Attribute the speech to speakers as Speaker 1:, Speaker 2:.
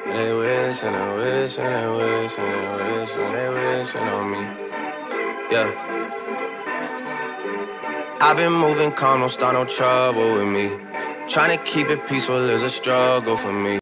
Speaker 1: They wish and they wish and they wish and they wish and they wishing on me. Yeah. I've been moving calm, don't start no trouble with me. Trying to keep it peaceful is a struggle for me.